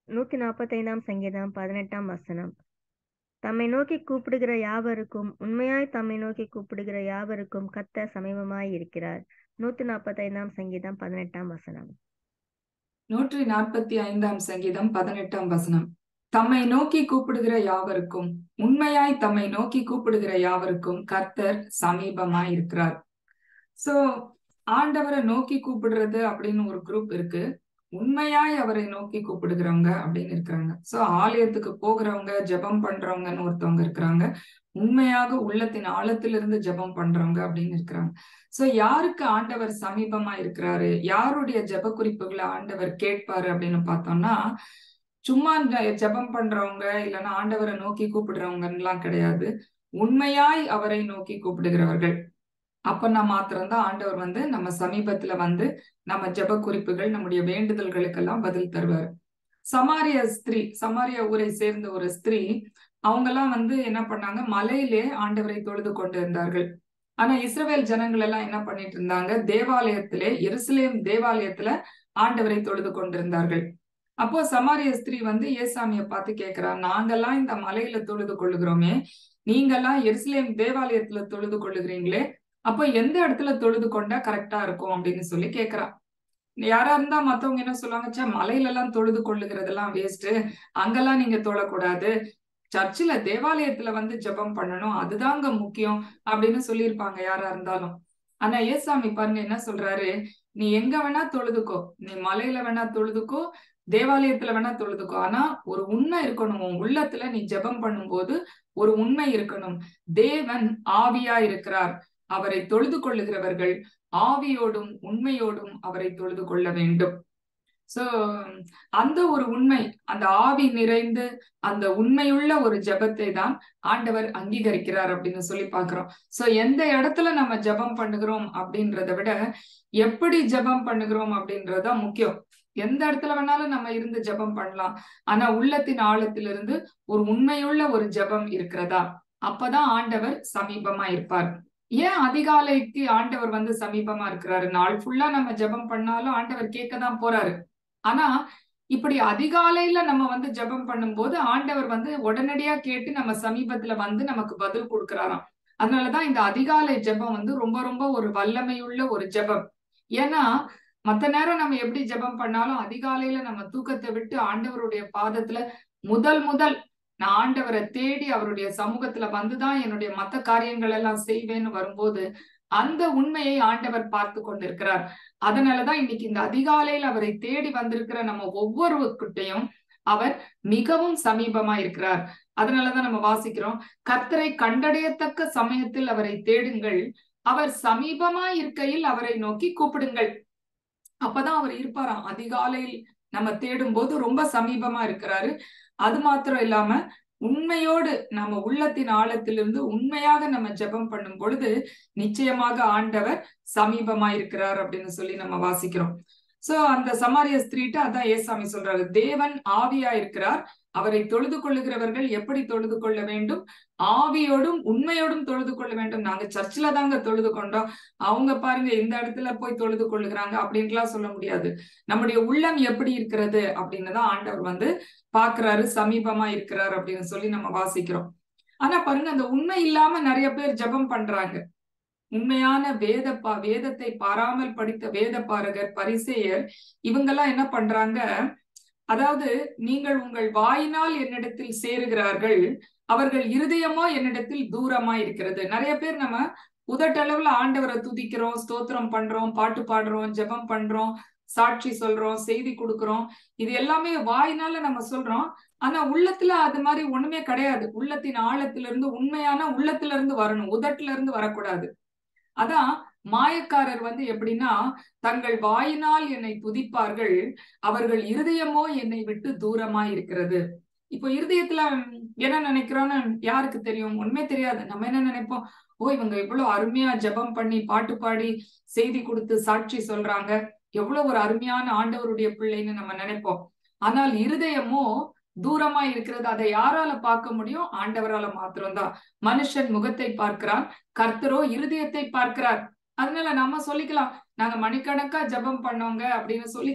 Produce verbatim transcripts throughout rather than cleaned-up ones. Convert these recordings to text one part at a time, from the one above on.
நூத்தி நாற்பத்தைந்தாம் சங்கீதம் பதினெட்டாம் வசனம். தம்மை நோக்கி கூப்பிடுகிற யாவருக்கும் உண்மையாய் தம்மை நோக்கி கூப்பிடுகிற யாவருக்கும் கர்த்தர் சமீபமாய் இருக்கிறார். நூத்தி நாற்பத்தைந்தாம் சங்கீதம் பதினெட்டாம் வசனம். நூற்றி நாற்பத்தி ஐந்தாம் சங்கீதம் பதினெட்டாம் வசனம். தம்மை நோக்கி கூப்பிடுகிற யாவருக்கும் உண்மையாய் தம்மை நோக்கி கூப்பிடுகிற யாவருக்கும் கர்த்தர் சமீபமாய் இருக்கிறார். சோ ஆண்டவரை நோக்கி கூப்பிடுறது அப்படின்னு ஒரு குரூப் இருக்கு. உண்மையாய் அவரை நோக்கி கூப்பிடுகிறவங்க அப்படின்னு இருக்கிறாங்க. சோ ஆலயத்துக்கு போகிறவங்க, ஜெபம் பண்றவங்கன்னு ஒருத்தவங்க இருக்கிறாங்க. உண்மையாக உள்ளத்தின் ஆழத்திலிருந்து ஜெபம் பண்றவங்க அப்படின்னு இருக்கிறாங்க. சோ யாருக்கு ஆண்டவர் சமீபமா இருக்கிறாரு, யாருடைய ஜெப குறிப்புகளை ஆண்டவர் கேட்பாரு அப்படின்னு பார்த்தோம்னா, சும்மா ஜெபம் பண்றவங்க இல்லைன்னா ஆண்டவரை நோக்கி கூப்பிடுறவங்கன்னு எல்லாம் கிடையாது. உண்மையாய் அவரை நோக்கி கூப்பிடுகிறவர்கள். அப்பன்னா மாத்திரம்தான் ஆண்டவர் வந்து நம்ம சமீபத்துல வந்து நம்ம ஜெப குறிப்புகள், நம்முடைய வேண்டுதல்களுக்கெல்லாம் பதில் தருவார். சமாரிய ஸ்திரீ, சமாரிய ஊரை சேர்ந்த ஒரு ஸ்திரீ, அவங்க எல்லாம் வந்து என்ன பண்ணாங்க, மலையிலே ஆண்டவரை தொழுது கொண்டு இருந்தார்கள். ஆனா இஸ்ரவேல் ஜனங்கள் எல்லாம் என்ன பண்ணிட்டு இருந்தாங்க, தேவாலயத்திலே, எருசலேம் தேவாலயத்துல ஆண்டவரை தொழுது கொண்டிருந்தார்கள். அப்போ சமாரிய ஸ்திரீ வந்து ஏசாமிய பார்த்து கேட்கிறா, நாங்கெல்லாம் இந்த மலையில தொழுது கொள்ளுகிறோமே, நீங்கெல்லாம் எருசலேம் தேவாலயத்துல தொழுது கொள்ளுகிறீங்களே, அப்போ எந்த இடத்துல தொழுது கொண்டா கரெக்டா இருக்கும் அப்படின்னு சொல்லி கேக்குறான். யாரா இருந்தா மத்தவங்க என்ன சொல்லுவாங்க, சே மலையில எல்லாம் தொழுது கொள்ளுகிறதெல்லாம் வேஸ்ட், அங்கெல்லாம் நீங்க தொழக்கூடாது, சர்ச்சில் தேவாலயத்துல வந்து ஜெபம் பண்ணணும், அதுதாங்க முக்கியம் அப்படின்னு சொல்லியிருப்பாங்க யாரா இருந்தாலும். ஆனா ஏசாமி பாருங்க என்ன சொல்றாரு, நீ எங்க வேணா தொழுதுக்கோ, நீ மலையில வேணா தொழுதுக்கோ, தேவாலயத்துல வேணா தொழுதுக்கோ, ஆனா ஒரு உண்மை இருக்கணும் உன் உள்ளத்துல. நீ ஜெபம் பண்ணும்போது ஒரு உண்மை இருக்கணும். தேவன் ஆவியா இருக்கிறார், அவரை தொழுது கொள்ளுகிறவர்கள் ஆவியோடும் உண்மையோடும் அவரை தொழுது கொள்ள வேண்டும். சோ அந்த ஒரு உண்மை, அந்த ஆவி நிறைந்து அந்த உண்மையுள்ள ஒரு ஜெபத்தை தான் ஆண்டவர் அங்கீகரிக்கிறார் அப்படின்னு சொல்லி பாக்குறோம். சோ எந்த இடத்துல நம்ம ஜெபம் பண்ணுகிறோம் அப்படின்றத விட எப்படி ஜெபம் பண்ணுகிறோம் அப்படின்றதுதான் முக்கியம். எந்த இடத்துல வேணாலும் நம்ம இருந்து ஜெபம் பண்ணலாம், ஆனா உள்ளத்தின் ஆழத்திலிருந்து ஒரு உண்மையுள்ள ஒரு ஜெபம் இருக்கிறதா, அப்பதான் ஆண்டவர் சமீபமா இருப்பார். ஏன் அதிகாலைக்கு ஆண்டவர் வந்து சமீபமா இருக்கிறாரு? நாள் ஃபுல்லா நம்ம ஜெபம் பண்ணாலும் ஆண்டவர் கேட்கதான் போறாரு. ஆனா இப்படி அதிகாலையில நம்ம வந்து ஜெபம் பண்ணும்போது ஆண்டவர் வந்து உடனடியா கேட்டு நம்ம சமீபத்துல வந்து நமக்கு பதில் கொடுக்கிறாராம். அதனாலதான் இந்த அதிகாலை ஜெபம் வந்து ரொம்ப ரொம்ப ஒரு வல்லமையுள்ள ஒரு ஜெபம். ஏன்னா மத்த நேரம் நம்ம எப்படி ஜெபம் பண்ணாலும் அதிகாலையில நம்ம தூக்கத்தை விட்டு ஆண்டவருடைய பாதத்துல முதல் முதல் நான் ஆண்டவரை தேடி அவருடைய சமூகத்துல வந்துதான் என்னுடைய மத்த காரியங்கள் எல்லாம் செய்வேன்னு வரும்போது அந்த உண்மையை ஆண்டவர் பார்த்து கொண்டிருக்கிறார். அதனாலதான் இன்னைக்கு இந்த அதிகாலையில் அவரை தேடி வந்திருக்கிற நம்ம ஒவ்வொருவர்கிட்டையும் அவர் மிகவும் சமீபமா இருக்கிறார். அதனாலதான் நம்ம வாசிக்கிறோம், கர்த்தரை கண்டடையத்தக்க சமயத்தில் அவரை தேடுங்கள், அவர் சமீபமா இருக்கையில் அவரை நோக்கி கூப்பிடுங்கள். அப்பதான் அவர் இருப்பாராம். அதிகாலையில் நம்ம தேடும் போது ரொம்ப சமீபமா இருக்கிறாரு. அது மாத்திரம் இல்லாம உண்மையோடு நம்ம உள்ளத்தின் ஆழத்திலிருந்து உண்மையாக நம்ம ஜெபம் பண்ணும் பொழுது நிச்சயமாக ஆண்டவர் சமீபமா இருக்கிறார் அப்படின்னு சொல்லி நம்ம வாசிக்கிறோம். சோ அந்த சமாரிய ஸ்திரீட்ட அதான் ஏசாமி சொல்றாரு, தேவன் ஆவியா இருக்கிறார், அவரை தொழுது கொள்ளுகிறவர்கள் எப்படி தொழுது கொள்ள வேண்டும், ஆவியோடும் உண்மையோடும் தொழுது கொள்ள வேண்டும். நாங்க சர்ச்சில தாங்க தொழுது கொண்டோம், அவங்க பாருங்க இந்த இடத்துல போய் தொழுது கொள்ளுகிறாங்க அப்படின்ட்டுலாம் சொல்ல முடியாது. நம்முடைய உள்ளம் எப்படி இருக்கிறது அப்படின்னு தான் ஆண்டவர் வந்து பாக்குறாரு, சமீபமா இருக்கிறார் அப்படின்னு சொல்லி நம்ம வாசிக்கிறோம். ஆனா பாருங்க, அந்த உண்மை இல்லாம நிறைய பேர் ஜெபம் பண்றாங்க. உண்மையான வேத பா வேதத்தை பாராமல் படித்த வேத பாரகர், பரிசேயர், இவங்கெல்லாம் என்ன பண்றாங்க, அதாவது நீங்கள் உங்கள் வாயினால் என்னிடத்தில் சேருகிறார்கள், அவர்கள் இருதயமோ என்னிடத்தில் தூரமா இருக்கிறது. நிறைய பேர் நம்ம உதட்டளவுல ஆண்டவரை துதிக்கிறோம், ஸ்தோத்திரம் பண்றோம், பாட்டு பாடுறோம், ஜெபம் பண்றோம், சாட்சி சொல்றோம், செய்தி கொடுக்கிறோம், இது எல்லாமே வாயினால நம்ம சொல்றோம். ஆனா உள்ளத்துல அது மாதிரி ஒண்ணுமே கிடையாது. உள்ளத்தின் ஆழத்திலிருந்து உண்மையான உள்ளத்துல இருந்து வரணும், உதட்டுல இருந்து வரக்கூடாது. அதான் மாயக்காரர் வந்து எப்படின்னா, தங்கள் வாயினால் என்னை துதிப்பார்கள், அவர்கள் இருதயமோ என்னை விட்டு தூரமா இருக்கிறது. இப்போ இருதயத்துல என்ன நினைக்கிறோம்னு யாருக்கு தெரியும்? ஒண்ணுமே தெரியாது. நம்ம என்ன நினைப்போம், ஓ இவங்க இவ்வளவு அருமையா ஜெபம் பண்ணி பாட்டு பாடி செய்தி கொடுத்து சாட்சி சொல்றாங்க, எவ்வளவு ஒரு அருமையான ஆண்டவருடைய பிள்ளைன்னு நம்ம நினைப்போம். ஆனால் இருதயமோ தூரமா இருக்கிறது. அதை யாரால பார்க்க முடியும்? ஆண்டவரால மாத்திரம்தான். மனுஷன் முகத்தை பார்க்கிறான், கர்த்தரோ இருதயத்தை பார்க்கிறார். அதனால நம்ம சொல்லிக்கலாம், நாங்க மணிக்கணக்கா ஜெபம் பண்ணோங்க அப்படின்னு சொல்லிக்கலாம்.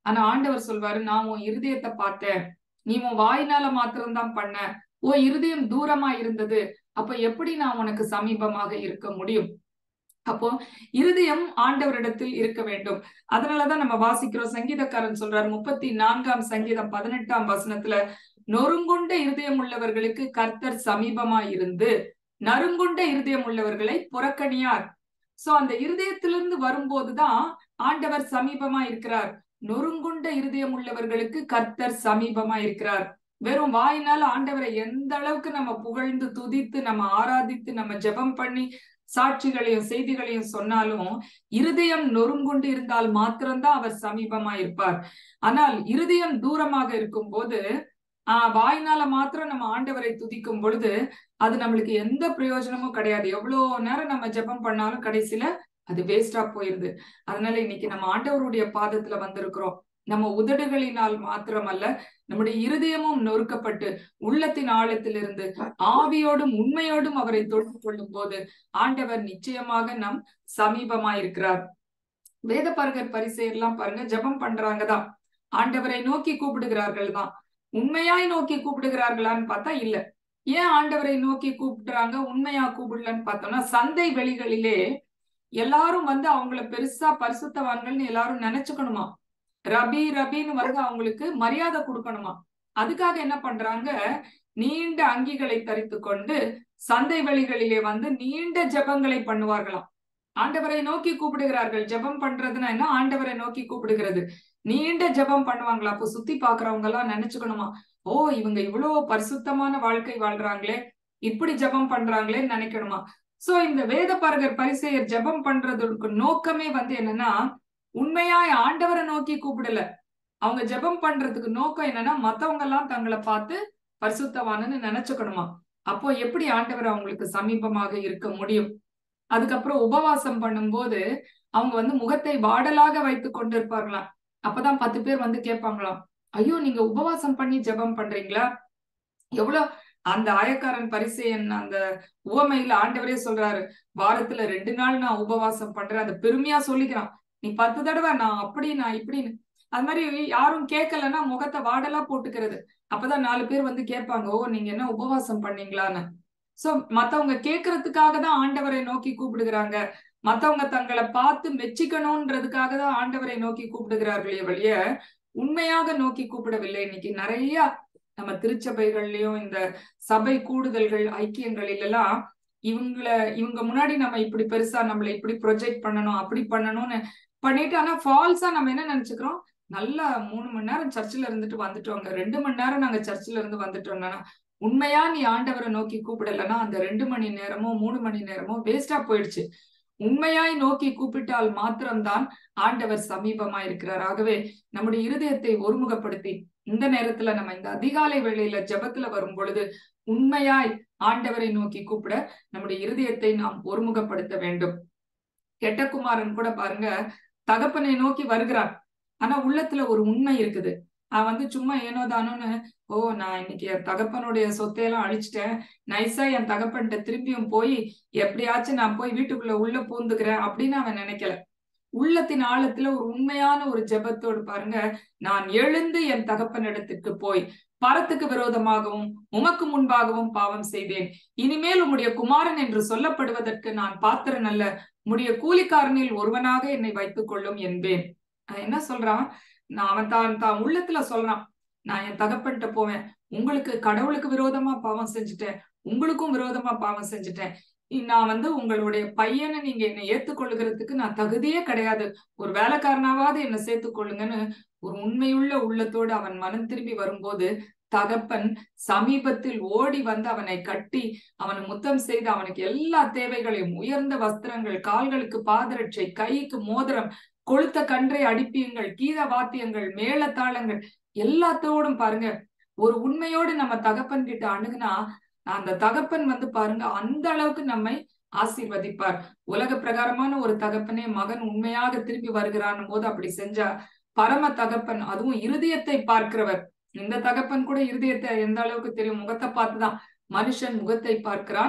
ஆனா ஆண்டவர் சொல்வாரு, நான் உன் இருதயத்தை பார்த்தேன், நீ உன் வாயினால மாத்திரம்தான் பண்ண, உன் இருதயம் தூரமா இருந்தது, அப்ப எப்படி நான் உனக்கு சமீபமாக இருக்க முடியும்? அப்போ இருதயம் ஆண்டவரிடத்தில் இருக்க வேண்டும். அதனாலதான் நம்ம வாசிக்கிறோம், சங்கீதக்காரன் சொல்றாரு முப்பத்தி நான்காம் சங்கீதம் பதினெட்டாம் வசனத்துல, நொறுங்குண்ட இருதயம் உள்ளவர்களுக்கு கர்த்தர் சமீபமாய் இருந்து நறுங்குண்ட இருதயம் உள்ளவர்களை புறக்கணியார். சோ அந்த இருதயத்திலிருந்து வரும்போதுதான் ஆண்டவர் சமீபமா இருக்கிறார். நொறுங்குண்ட இருதயம் உள்ளவர்களுக்கு கர்த்தர் சமீபமா இருக்கிறார். வெறும் வாயினால ஆண்டவரை எந்த அளவுக்கு நம்ம புகழ்ந்து துதித்து நம்ம ஆராதித்து நம்ம ஜெபம் பண்ணி சாட்சிகளையும் செய்திகளையும் சொன்னாலும் இருதயம் நொறுங்குண்டு இருந்தால் மாத்திரம்தான் அவர் சமீபமா இருப்பார். ஆனால் இருதயம் தூரமாக இருக்கும் போது ஆஹ் வாய்னால மாத்திரம் நம்ம ஆண்டவரை துதிக்கும் பொழுது அது நம்மளுக்கு எந்த பிரயோஜனமும் கிடையாது. எவ்வளவு நேரம் நம்ம ஜெபம் பண்ணாலும் கடைசியில அது வேஸ்டா போயிருது. அதனால இன்னைக்கு நம்ம ஆண்டவருடைய பாதத்துல வந்திருக்கிறோம். நம்ம உதடுகளினால் மாத்திரமல்ல, நம்முடைய இருதயமும் நொறுக்கப்பட்டு உள்ளத்தின் ஆழத்திலிருந்து ஆவியோடும் உண்மையோடும் அவரை தொட்டு கொள்ளும் போது ஆண்டவர் நிச்சயமாக நம் சமீபமாயிருக்கிறார். வேத பரகர் பரிசேயர்லாம் பாருங்க, ஜெபம் பண்றாங்கதான், ஆண்டவரை நோக்கி கூப்பிடுகிறார்கள் தான். உண்மையாய் நோக்கி கூப்பிடுகிறார்களான்னு பார்த்தா இல்ல. ஏன் ஆண்டவரை நோக்கி கூப்பிடுறாங்க, உண்மையா கூப்பிடலன்னு பார்த்தோம்னா, சந்தை வெளிகளிலே எல்லாரும் வந்து அவங்கள பெருசா பரிசுத்தவான்கள்னு எல்லாரும் நினைச்சுக்கணுமா, ரபி ரபின்னு வந்து அவங்களுக்கு மரியாதை கொடுக்கணுமா. அதுக்காக என்ன பண்றாங்க, நீண்ட அங்கிகளை தரித்து கொண்டு சந்தை வெளிகளிலே வந்து நீண்ட ஜெபங்களை பண்ணுவார்களாம். ஆண்டவரை நோக்கி கூப்பிடுகிறார்கள். ஜெபம் பண்றதுன்னா என்ன, ஆண்டவரை நோக்கி கூப்பிடுகிறது. நீண்ட ஜெபம் பண்ணுவாங்களா. அப்போ சுத்தி பாக்குறவங்க எல்லாம் நினைச்சுக்கணுமா, ஓ இவங்க இவ்வளவு பரிசுத்தமான வாழ்க்கை வாழ்றாங்களே, இப்படி ஜெபம் பண்றாங்களேன்னு நினைக்கணுமா. சோ இந்த வேத பரகர் பரிசேயர் ஜெபம் பண்றதுக்கு நோக்கமே வந்து என்னன்னா, உண்மையாய் ஆண்டவரை நோக்கி கூப்பிடல. அவங்க ஜெபம் பண்றதுக்கு நோக்கம் என்னன்னா, மத்தவங்க எல்லாம் தங்களை பார்த்து பரிசுத்தவானன்னு நினைச்சுக்கணுமா. அப்போ எப்படி ஆண்டவர் அவங்களுக்கு சமீபமாக இருக்க முடியும். அதுக்கப்புறம் உபவாசம் பண்ணும்போது அவங்க வந்து முகத்தை வாடலாக வைத்து கொண்டு இருப்பார்களாம். அப்பதான் பத்து பேர் வந்து கேட்பாங்களாம், ஐயோ நீங்க உபவாசம் பண்ணி ஜெபம் பண்றீங்களா. எவ்வளவு அந்த ஆயக்காரன் பரிசேயன் அந்த உவமையில ஆண்டவரே சொல்றாரு, வாரத்துல ரெண்டு நாள் நான் உபவாசம் பண்றேன். அதை பெருமையா சொல்லிக்கிறான். நீ பத்து தடவை நான் அப்படி நான் இப்படின்னு. அது மாதிரி யாரும் கேட்கலன்னா முகத்தை வாடலா போட்டுக்கிறது. அப்பதான் நாலு பேர் வந்து கேட்பாங்க, ஓ நீங்க என்ன உபவாசம் பண்ணீங்களான்னு. சோ மத்தவங்க கேட்கறதுக்காக தான் ஆண்டவரை நோக்கி கூப்பிடுகிறாங்க. மத்தவங்க தங்களை பார்த்து மெச்சிக்கணும்ன்றதுக்காக தான் ஆண்டவரை நோக்கி கூப்பிடுகிறார்களே வழிய உண்மையாக நோக்கி கூப்பிடவில்லை. இன்னைக்கு நிறைய நம்ம திருச்சபைகள்லயும் இந்த சபை கூடுதல்கள் ஐக்கியங்களில் எல்லாம் இவங்கள இவங்க முன்னாடி நம்ம இப்படி பெருசா நம்மளை இப்படி ப்ரொஜெக்ட் பண்ணணும் அப்படி பண்ணணும்னு பண்ணிட்டு, ஆனா ஃபால்ஸா நம்ம என்ன நினைச்சுக்கிறோம், நல்லா மூணு மணி நேரம் சர்ச்சில் இருந்துட்டு வந்துட்டோங்க, ரெண்டு மணி நேரம் நாங்க சர்ச்சில் இருந்து வந்துட்டோம்னா, உண்மையா நீ ஆண்டவரை நோக்கி கூப்பிடலன்னா அந்த ரெண்டு மணி நேரமோ மூணு மணி நேரமோ வேஸ்டா போயிடுச்சு. உண்மையாய் நோக்கி கூப்பிட்டால் மாத்திரம்தான் ஆண்டவர் சமீபமா இருக்கிறார். ஆகவே நம்முடைய இருதயத்தை ஒருமுகப்படுத்தி இந்த நேரத்துல நம்ம இந்த அதிகாலை வேளையில ஜெபத்துல வரும் பொழுது உண்மையாய் ஆண்டவரை நோக்கி கூப்பிட நம்முடைய இருதயத்தை நாம் ஒருமுகப்படுத்த வேண்டும். கெட்ட குமாரன் கூட பாருங்க, தகப்பனை நோக்கி வருகிறான், ஆனா உள்ளத்துல ஒரு உண்மை இருக்குது. அவன் வந்து சும்மா ஏனோதானோன்னு, ஓ நான் இன்னைக்கு என் தகப்பனுடைய சொத்தையெல்லாம் அழிச்சிட்டேன், நைஸா என் தகப்பன்கிட்ட திரும்பியும் போய் எப்படியாச்சும் நான் போய் வீட்டுக்குள்ள உள்ள பூந்துக்கிறேன் அப்படின்னு அவன் நினைக்கல. உள்ளத்தின் ஆழத்துல ஒரு உண்மையான ஒரு ஜெபத்தோடு பாருங்க, நான் எழுந்து என் தகப்பனிடத்துக்கு போய் பரத்துக்கு விரோதமாகவும் உமக்கு முன்பாகவும் பாவம் செய்தேன், இனிமேல் உம்முடைய குமாரன் என்று சொல்லப்படுவதற்கு நான் பாத்திரன் அல்ல, உம்முடைய கூலிக்காரனில் ஒருவனாக என்னை வைத்துக் கொள்ளும் என்பேன். என்ன சொல்றான், நான் அவன் தான் தான் உள்ளத்துல சொல்றான், நான் என் தகப்பன்கிட்ட போவேன், உங்களுக்கு கடவுளுக்கு விரோதமா பாவம் செஞ்சுட்டேன், உங்களுக்கும் விரோதமா பாவம் செஞ்சுட்டேன், நான் வந்து உங்களுடைய பையனை நீங்க என்னை ஏத்துக்கொள்ளுகிறதுக்கு நான் தகுதியே கிடையாது, ஒரு வேலைக்காரனாவது என்னை சேர்த்துக்கொள்ளுங்கன்னு ஒரு உண்மையுள்ள உள்ளத்தோடு அவன் மனம் திரும்பி வரும்போது தகப்பன் சமீபத்தில் ஓடி வந்து அவனை கட்டி அவனை முத்தம் செய்து அவனுக்கு எல்லா தேவைகளையும், உயர்ந்த வஸ்திரங்கள், கால்களுக்கு பாதரட்சை, கைக்கு மோதிரம், கொளுத்த கன்றை அடிப்பியங்கள், கீத வாத்தியங்கள், மேளதாளங்கள் எல்லாத்தோடும் பாருங்க ஒரு உண்மையோடு நம்ம தகப்பன் கிட்ட அணுகுனா அந்த தகப்பன் வந்து பாருங்க அந்த அளவுக்கு நம்மை ஆசீர்வதிப்பார். உலக பிரகாரமான ஒரு தகப்பனே மகன் உண்மையாக திரும்பி வருகிறான் போது அப்படி செஞ்சா பரம தகப்பன், அதுவும் இருதயத்தை பார்க்கிறவர், இந்த தகப்பன் கூட இருதயத்தை எந்த அளவுக்கு தெரியும், முகத்தை பார்த்துதான், மனுஷன் முகத்தை பார்க்கிறான்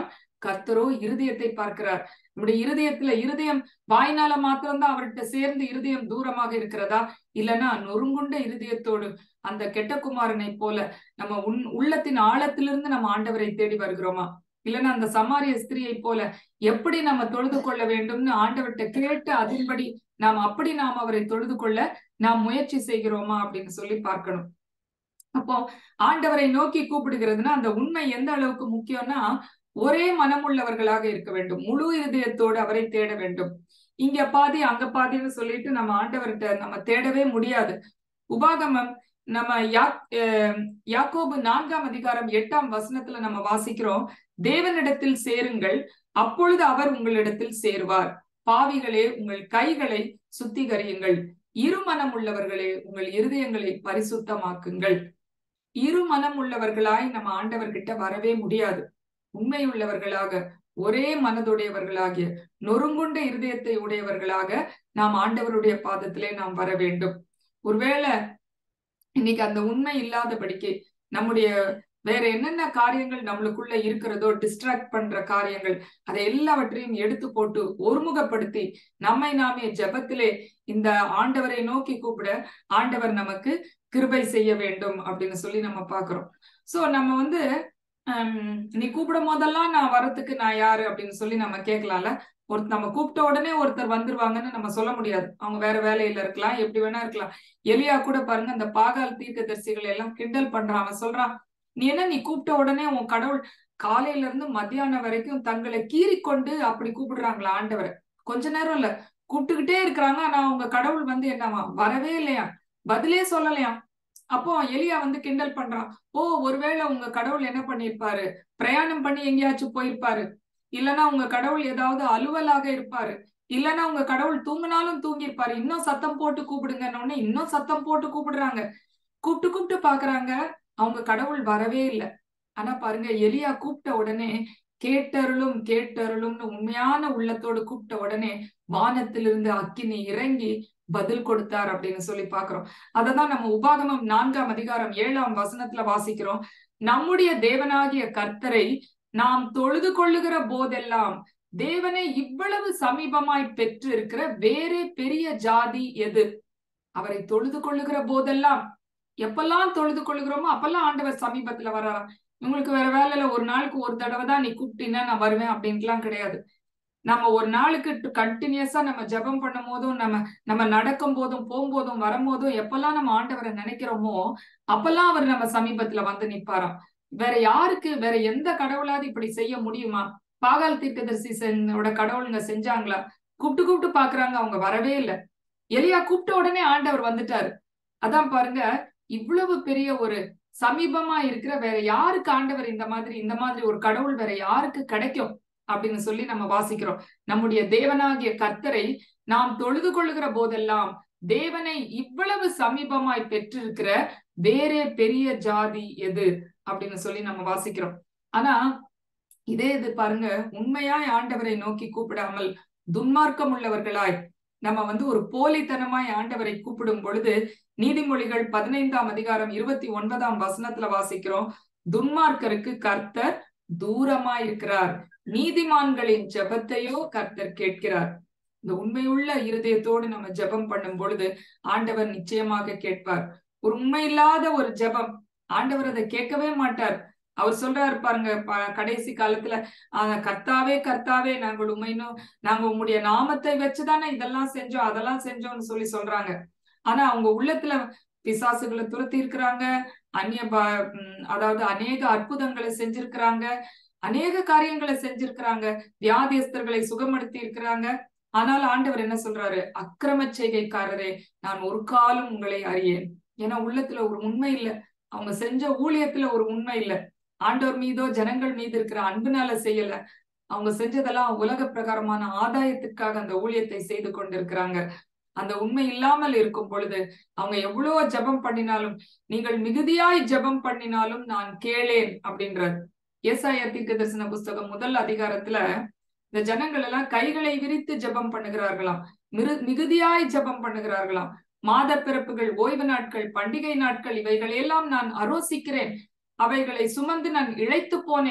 கர்த்தரோ இருதயத்தை பார்க்கிறார். நம்முடைய இருதயத்துல இருதயம் வாய்னால மாத்திரம்தான் அவர்கிட்ட சேர்ந்து இருதயம் தூரமாக இருக்கிறதா, இல்லைன்னா நொறுங்குண்ட இருதயத்தோடு அந்த கெட்ட குமாரனை போல நம்ம உன் உள்ளத்தின் ஆழத்திலிருந்து நம்ம ஆண்டவரை தேடி வருகிறோமா, இல்லைன்னா அந்த சமாரிய ஸ்திரியை போல எப்படி நம்ம தொழுது கொள்ள வேண்டும்னு ஆண்டவர்கிட்ட கேட்டு அதன்படி நாம் அப்படி நாம் அவரை தொழுது கொள்ள நாம் முயற்சி செய்கிறோமா அப்படின்னு சொல்லி பார்க்கணும். அப்போ ஆண்டவரை நோக்கி கூப்பிடுகிறதுனா அந்த உண்மை எந்த அளவுக்கு முக்கியம்னா, ஒரே மனமுள்ளவர்களாக இருக்க வேண்டும், முழு இருதயத்தோடு அவரை தேட வேண்டும். இங்க பாதி அங்க பாதின்னு சொல்லிட்டு நம்ம ஆண்டவர்கிட்ட நம்ம தேடவே முடியாது. உபாகமம் நம்ம யா யாக்கோபு நான்காம் அதிகாரம் எட்டாம் வசனத்துல நம்ம வாசிக்கிறோம், தேவனிடத்தில் சேருங்கள், அப்பொழுது அவர் உங்களிடத்தில் சேருவார். பாவிகளே உங்கள் கைகளை சுத்திகரியுங்கள், இருமனம் உள்ளவர்களே உங்கள் இருதயங்களை பரிசுத்தமாக்குங்கள். இருமனம் உள்ளவர்களாய் நம்ம ஆண்டவர்கிட்ட வரவே முடியாது. உண்மை உள்ளவர்களாக, ஒரே மனதுடையவர்களாகிய, நொறுங்குண்ட இருதயத்தை உடையவர்களாக நாம் ஆண்டவருடைய பாதத்திலே நாம் வர வேண்டும். ஒருவேளை இன்னைக்கு அந்த உண்மை இல்லாதபடிக்கு நம்முடைய வேற என்னென்ன காரியங்கள் நம்மளுக்குள்ள இருக்கிறதோ, டிஸ்ட்ராக்ட் பண்ற காரியங்கள், அதை எல்லாவற்றையும் எடுத்து போட்டு ஒருமுகப்படுத்தி நம்மை நாமே ஜெபத்திலே இந்த ஆண்டவரை நோக்கி கூப்பிட ஆண்டவர் நமக்கு கிருபை செய்ய வேண்டும் அப்படின்னு சொல்லி நம்ம பாக்குறோம். சோ நம்ம வந்து ஹம் நீ கூப்பிடும் போதெல்லாம் நான் வரத்துக்கு நான் யாரு அப்படின்னு சொல்லி நம்ம கேட்கலாம்ல. ஒரு நம்ம கூப்பிட்ட உடனே ஒருத்தர் வந்துருவாங்கன்னு நம்ம சொல்ல முடியாது. அவங்க வேற வேலையில இருக்கலாம், எப்படி வேணா இருக்கலாம். எலியா கூட பாருங்க, அந்த பாகால் தீர்க்கதரிசிகளை எல்லாம் கிண்டல் பண்றான். அவன் சொல்றான், நீ என்ன நீ கூப்பிட்ட உடனே உன் கடவுள் காலையில இருந்து மத்தியானம் வரைக்கும் தங்களை கீறி கொண்டு அப்படி கூப்பிடுறாங்களா ஆண்டவரை? கொஞ்ச நேரம் இல்ல, கூப்பிட்டுக்கிட்டே இருக்கிறாங்க. ஆனா அவங்க கடவுள் வந்து என்னவா வரவே இல்லையா, பதிலே சொல்லலையா. அப்போ எலியா வந்து கிண்டல் பண்றான், ஓ ஒருவேளை உங்க கடவுள் என்ன பண்ணிருப்பாரு, பிரயாணம் பண்ணி எங்கேயாச்சும் போயிருப்பாரு, இல்லைன்னா உங்க கடவுள் ஏதாவது அலுவலாக இருப்பாரு, இல்லைன்னா உங்க கடவுள் தூங்கினாலும் தூங்கி இருப்பாரு, இன்னும் சத்தம் போட்டு கூப்பிடுங்கன்னு இன்னும் சத்தம் போட்டு கூப்பிடுறாங்க. கூப்பிட்டு கூப்பிட்டு பாக்குறாங்க, அவங்க கடவுள் வரவே இல்லை. ஆனா பாருங்க, எலியா கூப்பிட்ட உடனே கேட்டருளும் கேட்டருளும்னு உண்மையான உள்ளத்தோடு கூப்பிட்ட உடனே வானத்திலிருந்து அக்கினி இறங்கி பதில் கொடுத்தார் அப்படின்னு சொல்லி பாக்குறோம். அததான் நம்ம உபாகமம் நான்காம் அதிகாரம் ஏழாம் வசனத்துல வாசிக்கிறோம். நம்முடைய தேவனாகிய கர்த்தரை நாம் தொழுது கொள்ளுகிற போதெல்லாம் தேவனை இவ்வளவு சமீபமாய் பெற்று இருக்கிற வேறே பெரிய ஜாதி எது? அவரை தொழுது கொள்ளுகிற போதெல்லாம், எப்பெல்லாம் தொழுது கொள்ளுகிறோமோ அப்பெல்லாம் ஆண்டவர் சமீபத்துல வர்றாராம். உங்களுக்கு வேற வேலையில ஒரு நாளுக்கு ஒரு தடவை தான் நீ கூப்பிட்டீன்னா நான் வருவேன் அப்படின்ட்டுலாம் கிடையாது. நம்ம ஒரு நாளுக்கு கண்டினியூஸா நம்ம ஜெபம் பண்ணும் போதும், நம்ம நம்ம நடக்கும் போதும், போகும்போதும், வரும்போதும் எப்பெல்லாம் நம்ம ஆண்டவரை நினைக்கிறோமோ அப்பெல்லாம் அவர் நம்ம சமீபத்துல வந்து நிப்பாராம். வேற யாருக்கு, வேற எந்த கடவுளாவது இப்படி செய்ய முடியுமா? பாகால் தீர்க்கதரிசியோட கடவுளுங்க செஞ்சாங்களா? கூப்பிட்டு கூப்பிட்டு பாக்குறாங்க, அவங்க வரவே இல்லை. எலியா கூப்பிட்ட உடனே ஆண்டவர் வந்துட்டாரு. அதான் பாருங்க, இவ்வளவு பெரிய ஒரு சமீபமா இருக்கிற வேற யாருக்கு ஆண்டவர் இந்த மாதிரி இந்த மாதிரி ஒரு கடவுள் வேற யாருக்கு கிடைக்கும் அப்படின்னு சொல்லி நம்ம வாசிக்கிறோம். நம்முடைய தேவனாகிய கர்த்தரை நாம் தொழுது கொள்ளுகிற போதெல்லாம் தேவனை இவ்வளவு சமீபமாய் பெற்றிருக்கிற வேறே பெரிய ஜாதி எது அப்படின்னு சொல்லி நம்ம வாசிக்கிறோம். ஆனா இதே இது பாருங்க, உண்மையாய் ஆண்டவரை நோக்கி கூப்பிடாமல் துன்மார்க்கம் உள்ளவர்களாய் நம்ம வந்து ஒரு போலித்தனமாய் ஆண்டவரை கூப்பிடும் பொழுது, நீதிமொழிகள் பதினைந்தாம் அதிகாரம் இருபத்தி ஒன்பதாம் வசனத்துல வாசிக்கிறோம், துன்மார்க்கருக்கு கர்த்தர் தூரமா இருக்கிறார், நீதிமான்களின் ஜெபத்தையோ கர்த்தர் கேட்கிறார். இந்த உண்மையுள்ள இருதயத்தோடு நம்ம ஜெபம் பண்ணும் பொழுது ஆண்டவர் நிச்சயமாக கேட்பார். ஒரு உண்மை இல்லாத ஒரு ஜெபம் ஆண்டவர் அதை கேட்கவே மாட்டார். அவர் சொல்றாரு பாருங்க, கடைசி காலத்துல ஆஹ் கர்த்தாவே கர்த்தாவே நாங்கள் உண்மையினோம், நாங்க உங்களுடைய நாமத்தை வச்சுதானே இதெல்லாம் செஞ்சோம் அதெல்லாம் செஞ்சோம்னு சொல்லி சொல்றாங்க. ஆனா அவங்க உள்ளத்துல பிசாசுகளை துரத்தி இருக்கிறாங்க, அந்நிய அதாவது அநேக அற்புதங்களை செஞ்சிருக்கிறாங்க, அநேக காரியங்களை செஞ்சிருக்கிறாங்க, வியாதியஸ்தர்களை சுகப்படுத்தி இருக்கிறாங்க. ஆனால் ஆண்டவர் என்ன சொல்றாரு, அக்கிரம செய்கைக்காரரே நான் ஒரு காலம் உங்களை அறியேன். ஏன்னா உள்ளத்துல ஒரு உண்மை இல்லை, அவங்க செஞ்ச ஊழியத்துல ஒரு உண்மை இல்லை, ஆண்டவர் மீதோ ஜனங்கள் மீது இருக்கிற அன்புனால செய்யல, அவங்க செஞ்சதெல்லாம் உலக பிரகாரமான ஆதாயத்துக்காக அந்த ஊழியத்தை செய்து கொண்டிருக்கிறாங்க. அந்த உண்மை இல்லாமல் இருக்கும் பொழுது அவங்க எவ்வளவு ஜெபம் பண்ணினாலும், நீங்கள் மிகுதியாய் ஜெபம் பண்ணினாலும் நான் கேளேன் அப்படின்றார். ஏசாயா தீர்க்கதரிசன புஸ்தகம் முதல் அதிகாரத்துல இந்த ஜனங்கள் எல்லாம் கைகளை விரித்து ஜெபம் பண்ணுகிறார்களாம், மிரு மிகுதியாய் ஜெபம் பண்ணுகிறார்களாம். மாத பிறப்புகள், ஓய்வு நாட்கள், பண்டிகை நாட்கள் இவைகளெல்லாம் நான் அரோசிக்கிறேன், அவைகளை சுமந்து நான் இழைத்து போனேன்,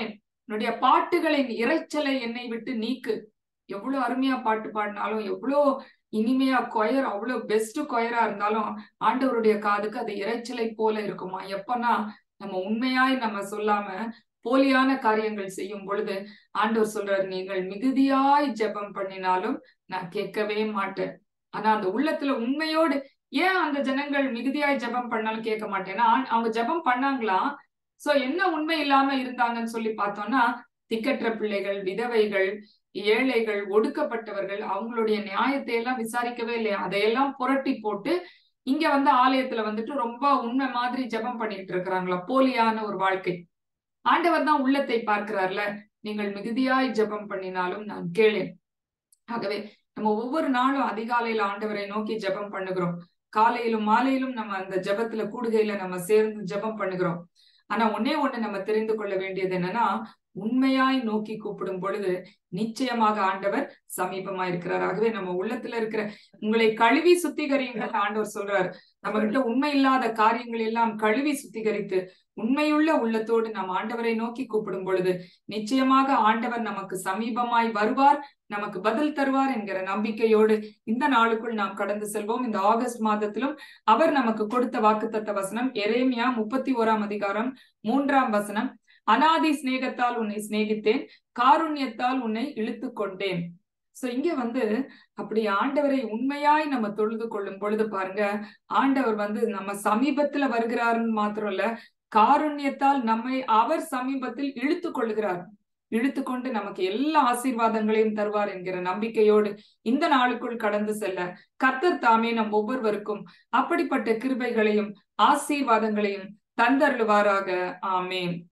உன்னுடைய பாட்டுகளின் இரைச்சலை என்னை விட்டு நீக்கு. எவ்வளவு அருமையா பாட்டு பாடினாலும், எவ்வளோ இனிமையா கொயர், அவ்வளவு பெஸ்ட் கொயரா இருந்தாலும் ஆண்டவருடைய காதுக்கு அது இரைச்சலை போல இருக்குமா? எப்பன்னா நம்ம உண்மையாய் நம்ம சொல்லாம போலியான காரியங்கள் செய்யும் பொழுது ஆண்டவர் சொல்றாரு, நீங்கள் மிகுதியாய் ஜெபம் பண்ணினாலும் நான் கேட்கவே மாட்டேன். ஆனா அந்த உள்ளத்துல உண்மையோடு, ஏன் அந்த ஜனங்கள் மிகுதியாய் ஜெபம் பண்ணாலும் கேட்க மாட்டேன்னா, அவங்க ஜெபம் பண்ணாங்களாம். சோ என்ன உண்மை இல்லாம இருந்தாங்கன்னு சொல்லி பார்த்தோம்னா, திக்கற்ற பிள்ளைகள், விதவைகள், ஏழைகள், ஒடுக்கப்பட்டவர்கள், அவங்களுடைய நியாயத்தை எல்லாம் விசாரிக்கவே இல்லையா. அதையெல்லாம் புரட்டி போட்டு இங்க வந்து ஆலயத்துல வந்துட்டு ரொம்ப உண்மை மாதிரி ஜெபம் பண்ணிட்டு இருக்கிறாங்களா, போலியான ஒரு வாழ்க்கை. ஆண்டவர் தான் உள்ளத்தை பார்க்கிறார்ல. நீங்கள் மிகுதியாய் ஜெபம் பண்ணினாலும் நான் கேளேன். ஆகவே நம்ம ஒவ்வொரு நாளும் அதிகாலையில ஆண்டவரை நோக்கி ஜெபம் பண்ணுகிறோம். காலையிலும் மாலையிலும் நம்ம அந்த ஜெபத்துல கூடுகையில நம்ம சேர்ந்து ஜெபம் பண்ணுகிறோம். ஆனா ஒன்னே ஒண்ணு நம்ம தெரிந்து கொள்ள வேண்டியது என்னன்னா, உண்மையாய் நோக்கி கூப்பிடும் பொழுது நிச்சயமாக ஆண்டவர் சமீபமா இருக்கிறார். ஆகவே நம்ம உள்ளத்துல இருக்கிற உங்களை கழுவி சுத்திகரியுங்கள் ஆண்டவர் சொல்றாரு. நம்ம கிட்ட உண்மை இல்லாத காரியங்கள் எல்லாம் கழுவி சுத்திகரித்து உண்மையுள்ள உள்ளத்தோடு நாம் ஆண்டவரை நோக்கி கூப்பிடும் பொழுது நிச்சயமாக ஆண்டவர் நமக்கு சமீபமாய் வருவார், நமக்கு பதில் தருவார் என்கிற நம்பிக்கையோடு இந்த நாளுக்குள் நாம் கடந்து செல்வோம். இந்த ஆகஸ்ட் மாதத்திலும் அவர் நமக்கு கொடுத்த வாக்குத்தத்த வசனம் எரேமியா முப்பத்தி ஓராம் அதிகாரம் மூன்றாம் வசனம், அனாதி சிநேகத்தால் உன்னை சிநேகித்தேன், காருண்யத்தால் உன்னை இழுத்து கொண்டேன். சோ இங்க வந்து அப்படி ஆண்டவரை உண்மையாய் நம்ம தொழுது கொள்ளும் பொழுது பாருங்க, ஆண்டவர் வந்து நம்ம சமீபத்துல வருகிறாருன்னு மாத்திரம் இல்ல, காருண்யத்தால் நம்மை அவர் சமீபத்தில் இழுத்து கொள்ளுகிறார். இழுத்து கொண்டு நமக்கு எல்லா ஆசீர்வாதங்களையும் தருவார் என்கிற நம்பிக்கையோடு இந்த நாளுக்குள் கடந்து செல்ல கர்த்தர் தாமே நம் ஒவ்வொருவருக்கும் அப்படிப்பட்ட கிருபைகளையும் ஆசீர்வாதங்களையும் தந்தருளுவாராக. ஆமேன்.